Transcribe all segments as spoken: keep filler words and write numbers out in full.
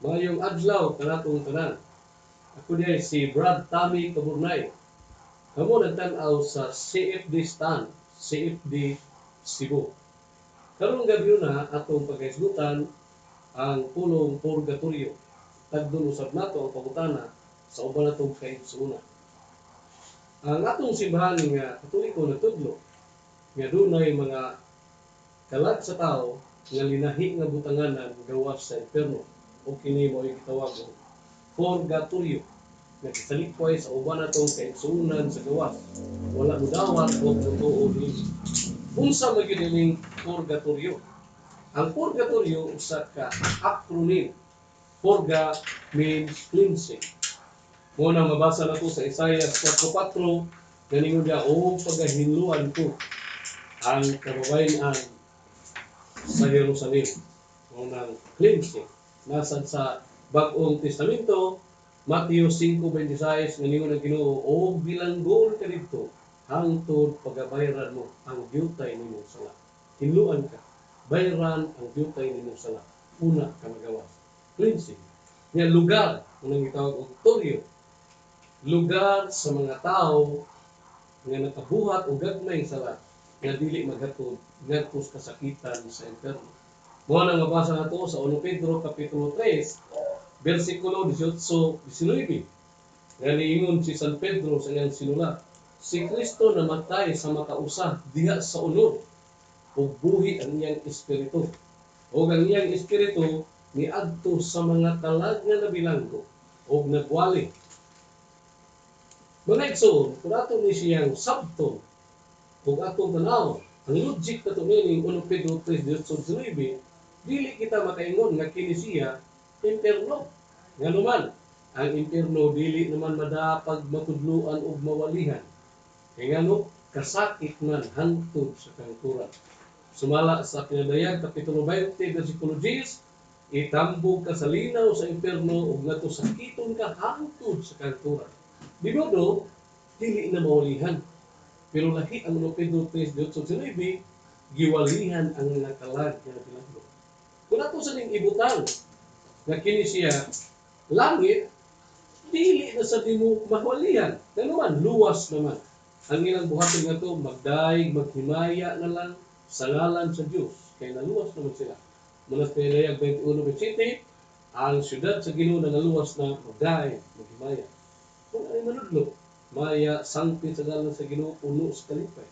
Mayong adlaw kanatong tanan. Ako diay si Brad Tommy Kaburnay. Kamo nagtan-aw sa C F D stand, C F D Cebu. Karong gabi na atong pagkaisgutan ang pulong purgatorio. Tagdun usab nato ang pangutana sa uban natong kaigsuonan. Ang atong simbahan nga Katoliko nagtudlo nga dunay mga kalag sa tao nga linahi nga butanganan gawas sa impierno o kini mao gitawag og purgatorio nga kisalikway sa uban natong kaigsuonan sa gawas. Wala mudawat o totoo ni unsa magining purgatorio. Ang purgatorio usa ka acronym. Purga means cleansing. Muna mabasa na to sa Isaiah four four, ganingon niya, o pagahinluan ko ang kababayan sa Jerusalem. Munang cleansing. Nasad sa Bagong Testamento, Matthew five twenty-six, ganingon ang Ginoo, o bilanggol ka dito, hangtod pagabayran mo ang gyutay nimong sala. Hinluan ka, bayran ang gyutay nimong sala. Una ka magawas. Cleansing. Nga lugar, unang gitawag og toryo, lugar sa mga tao nga nakabuhat o gagmay sala nga dili maghatod ngadto kasakitan sa impierno. Mao nang mabasa nato sa First Pedro kapitulo three, bersikulo eighteen nineteen. Nga niingon si San Pedro sa iyang sinulat, si Kristo namatay sa makausa diha sa unod ug buhi ang iyang espiritu. O ang iyang espiritu niadto sa mga kalag nga nabilanggo ug nagwali. Mga igsoon, kung ato ni siyang sabton ug atong tanaw, ang logic na ito nining First Pedro three nineteen, dili kita makaingon nga kini siya impierno. Nga naman, ang impierno dili naman madapag matudluan ug mawalihan. Kaya nga no, kasakit man hangtod sa kangturan. Sumala sa Pinadayag kapitulo twenty bersikulo ten, itambog ka sa linaw sa impierno ug ngadto sakiton ka hangtod sa kangturan. Di modo, dili na mawalihan. Pero lahi ang First Pedro three nineteen, giwalihan ang nakalag nga nabilanggo. Kung ato sa ning ibutang nga kini siya langit, dili na sa dimo mahwalihan. Kano man, luwas naman. Ang ilang buhaton nga to, magdaig, maghimaya na lang sa ngalan sa Dios. Kaya naluwas naman sila. Mula sa Pinadayag twenty-one twenty, ang syudad sa Ginoo na naluwas na magdaig, maghimaya. Kung ay manudlo, maya sangpit sa ngalan sa Ginoo, puno sa kalipay.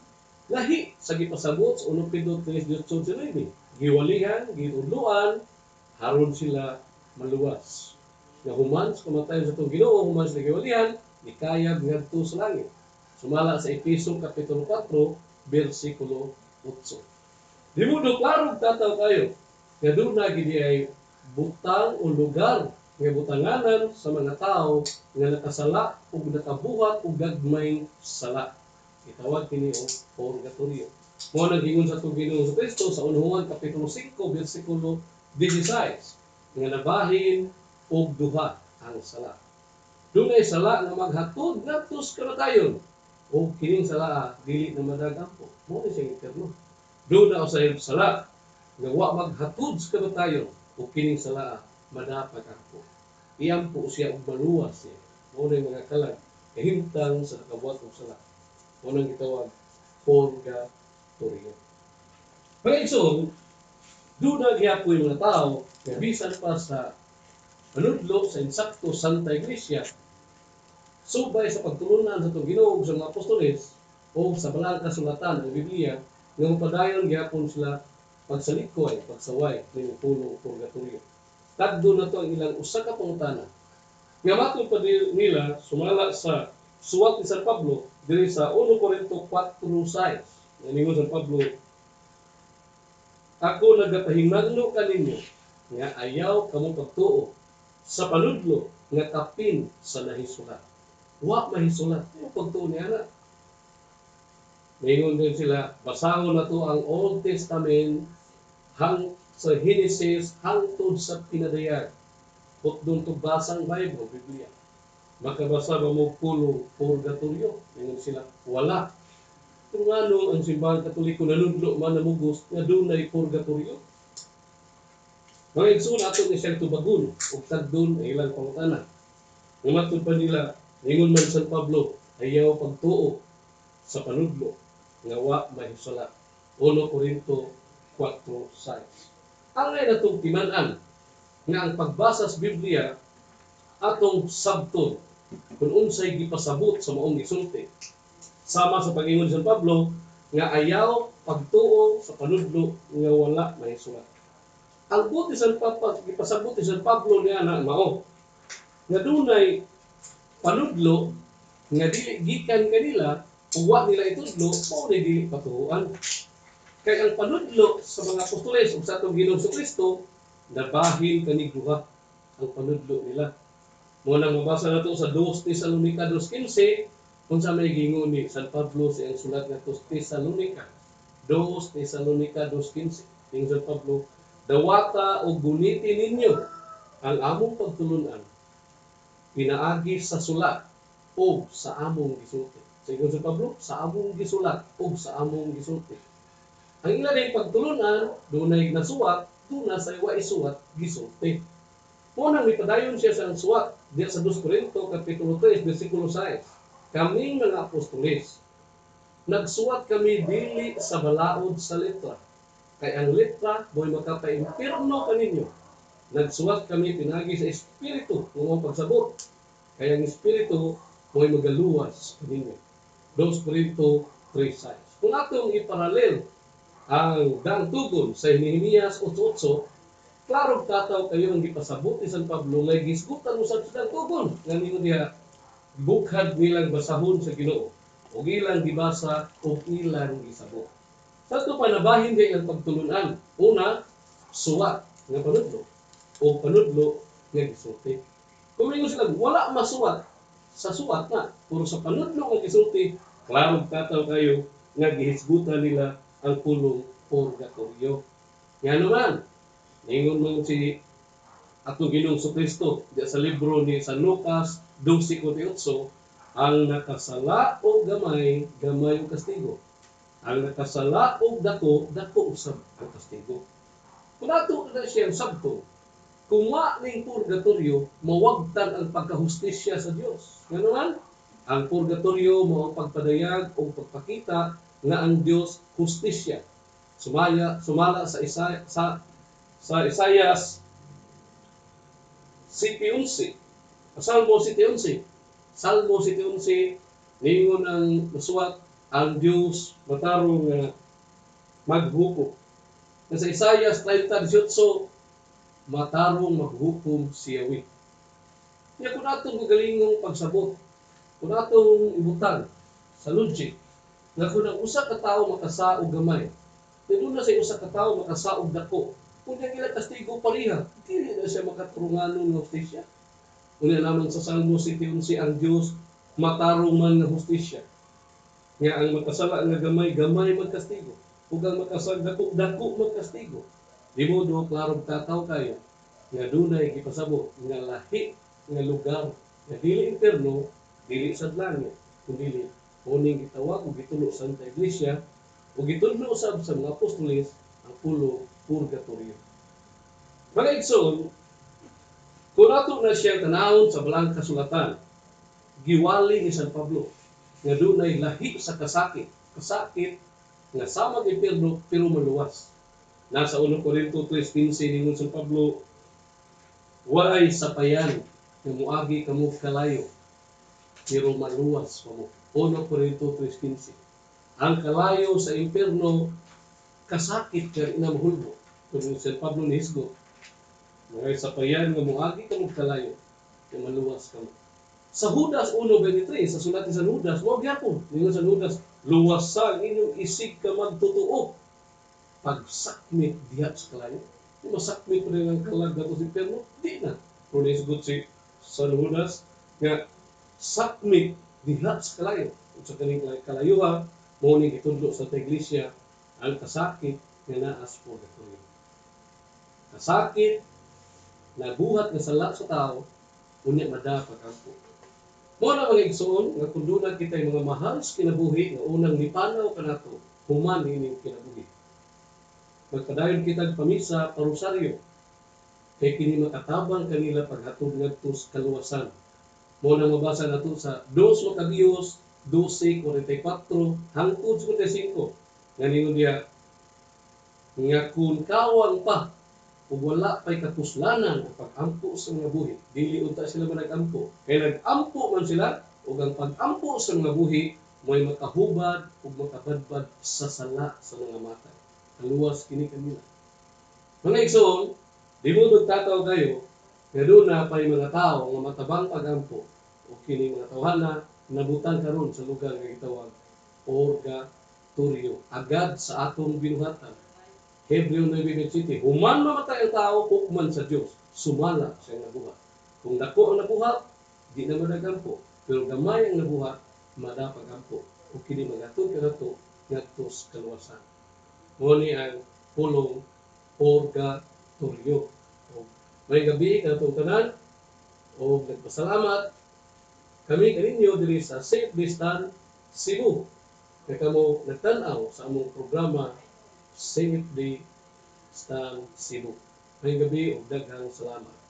Lahi sa gipasabot sa First Pedro three nineteen, giwalihan, giudluan, haron sila maluwas. Nga human sa kamatayon sa itong Ginoo, human sa giwalihan, nikayab ngadto sa langit. Sumala sa Episo kapitulo four, bersikulo eight. Di mo do klaro tataw kayo, nga doon na gidi ay butang o lugar nga butanganan sa mga tao nga nakasala o nakabuhat o gagmay sala. Itawag kini o purgatorio. Mo nagingon sa itong Ginoo sa Kristo sa Juan kapitulo five, bersikulo sixteen, nga nabahin og duha ang sala. Dunay sala nga maghatod ngadto sa kamatayon. O kining sala dili na madagampo. Mo ni sing impierno. Doon na sa sala nga wa maghatod sa kamatayon o kining sala madapat ako. Iyang po siya og maluwas siya. Mo ni mga kalag kahimtang sa nakabuhat og sala. Mo nang gitawag purgatorio. Pero iso, doon na gihapoy mga tao nga bisan pa sa manudlo sa insakto Santa Iglesia, subay sa pagtulunan sa itong Ginoo sa mga apostoles o sa balang kasulatan ng Biblia, nga mapadayon gyapon sila pagsalikoy, pagsaway ng puno purgatorio. Tagdo na to ang ilang usa ka pangutana. Nga matod pa nila sumala sa suwat ni San Pablo diri sa First Corinto four six. Naningon San Pablo, ako nagapahingagno kaninyo nga ayaw kamo pagtuo sa panudlo nga kapin sa nahisulat. Wa mahisulat. Yung pagtuo niya na. Mayingon din sila, basahon na to ang Old Testament hang sa Genesis hangtod sa Pinadayag. Kung doon to basang Bible, Biblia. Makabasa ba mo pulo purgatorio? Mayingon sila, wala. Kung ano ang simbahan Katoliko nanudlo man namugos nga doon na purgatorio? Mga igsoon ato ni siyang tubagon ug tagdon ang ilang pangutana. Umatod pa nila, ingon man San Pablo, ayaw pagtuo sa panudlo nga wa mahisala. Uno Korinto four six. Ang ngay natong timan-an nga ang pagbasa sa Biblia atong sabton kung unsay gipasabot sa maong gisulti. Sama sa pag-ingon ni San Pablo nga ayaw pagtuo sa panudlo nga wala mahisala. Ang buti sa Papa, gipasabot ni San Pablo niya na mao nga dunay panudlo nga dili gikan kanila ug wa nila itudlo mao ni dili patuhuan. Kay ang panudlo sa mga apostoles ug sa atong Ginoong Kristo nabahin kani duha ang panudlo nila. Mo nang mabasa nato sa Dos Tesalonica two fifteen kung sa may gingon ni San Pablo sa iyang sulat nga Dos Tesalonica. Dos Tesalonica two fifteen. Ing San Pablo, dawata o guniti ninyo ang among pagtulunan pinaagi sa sulat o sa among gisulti. Sigon sa Pablo, sa among gisulat o sa among gisulti. Ang ila din pagtulunan, dunay nasuwat, duna sa iwa isuwat, gisulti. Unang ipadayon siya sa suwat, diya sa Dos Corinto, Kapitulo three, versikulo six. Kaming mga apostoles, nagsuwat kami dili sa balaod sa letra. Kay ang letra mo'y makapaimpirno kaninyo. Nagsuwat kami pinagi sa Espiritu ng pagsabot. Kaya ang Espiritu mo'y magaluwas kaninyo. Dos Corinto three six. Kung atong iparalel ang daang tugon sa Nehemias eight eight, klaro kataw kayo ang gipasabot ni San Pablo nga gisgutan usab sa daang tugon nga ninyo diha bukhad nilang basahon sa Ginoo ug ilang gibasa ug ilang gisabot. Sa ito pa nabahin din ang pagtulunan. Una, suwat nga panudlo o panudlo nga gisulti. Kung mingon sila, wala masuwat sa suwat na, puro sa panudlo nga gisulti, klaro kataw kayo nga gihisgutan nila ang pulong purgatorio. Nga naman, ningon mo si atong Ginoong Kristo diya sa libro ni San Lucas two forty-eight, ang nakasala o gamay, gamay o kastigo. Ang nakasala o dako, dako usab ang kastigo. Kung ato na siya ang sabto, kung wa ning purgatorio, mawagtan ang pagkahustisya sa Dios. Nga naman, ang purgatorio mo ang pagpadayag o pagpakita nga ang Dios hustisya. Sumaya, sumala sa isa, sa sa Isaias seven eleven. Salmo seven eleven. Salmo seven eleven, ningon ang masuwat ang Dios matarong nga maghukom. Sa Isaias thirty eighteen, matarong maghukom si Yahweh. Kaya kung atong gagalingong pagsabot, kung atong ibutang sa logic, nga kung ang usa ka tawo makasa og gamay, dito na sa usa ka tawo makasa og dako, kung yung ilang kastigo pariha, dili na siya makatrunganon ng hustisya. Una naman sa Salmo seven eleven, ang Dios matarong man nga hustisya. Nga ang makasala nga gamay, gamay magkastigo. Ug ang makasala dako, dako magkastigo. Di mo do klaro tataw kayo nga dunay gipasabot nga lahi nga lugar nga dili interno, dili sa langit, kundi kuning gitawag ug gitulo sa Santa Iglesia ug gitudlo usab sa mga apostoles ang pulo purgatorio. Mga igsoon, kung ato na siya tanawon sa balang kasulatan, giwali ni San Pablo nga dunay lahi sa kasakit, kasakit nga sama kay Pedro pero maluwas. Nasa one Corinto three fifteen ningon San Pablo, walay sapayan nga muagi kamo kalayo pero maluwas pa mo. one Corinto three fifteen. Ang kalayo sa impierno kasakit kay inamhulbo. Kung San Pablo ni Hisgo, walay sapayan nga muagi kamo kalayo pero maluwas kamo. Sa Judas one twenty-three, sa sulat ni San Judas, wag yapon. Ningon San Judas, luwasag inyong isig ka magtutuo. Pagsakmit diha sa kalayo. Kung masakmit pa rin ang kalag dato si Perno, di na. Kung naisgot si San Judas, nga sakmit diha sa kalayo. Kung sa kaning kalayuha, mauning itudlo sa iglesia, ang kasakit nga naas purgatorio. Kasakit, nabuhat nga sala sa tao, unya madapat ang po. Muna mga igsoon, nga kung doon kita mga mahal sa kinabuhi, nga unang nipanaw ka na ito, human ining kinabuhi. Magpadayon kita pamisa, parusaryo, kay kini makatabang kanila paghatod ngadto sa kaluwasan. Mo na mabasa nato sa Dos Macabeos twelve forty-four hangtod sa forty-five. Ngayon diya nga kung kawang pa ug wala pay katuslanan ang pag-ampo sa mga buhi, dili unta sila manag-ampo. Kay nag-ampo man sila ug ang pag-ampo sa mga buhi may makahubad ug makabadbad sa sala sa mga mata. Kaluwas kini kanila. Mga igsoon, di mo magtataw kayo nga doon na pa'y mga tao nga matabang pag-ampo o kini mga tawhana nabutan karon sa lugar nga gitawag purgatorio, agad sa atong binuhatan. Hebreo nine twenty-seven, human mamatay ang tao, hukman sa Dios, sumala siya nabuhat. Kung dako ang nabuhat, di na madagampo. Pero gamay ang nabuhat, madapagampo. O kini magatod ka nato, ngadto sa kaluwasan. Muni ang pulong purgatorio. O, may gabi ka itong tanan, o nagpasalamat, kami kaninyo diri sa Safe Distan, Cebu. Kaya kamo nagtanaw sa among programa Safe Day Stan Cebu. May gabi o daghang salamat.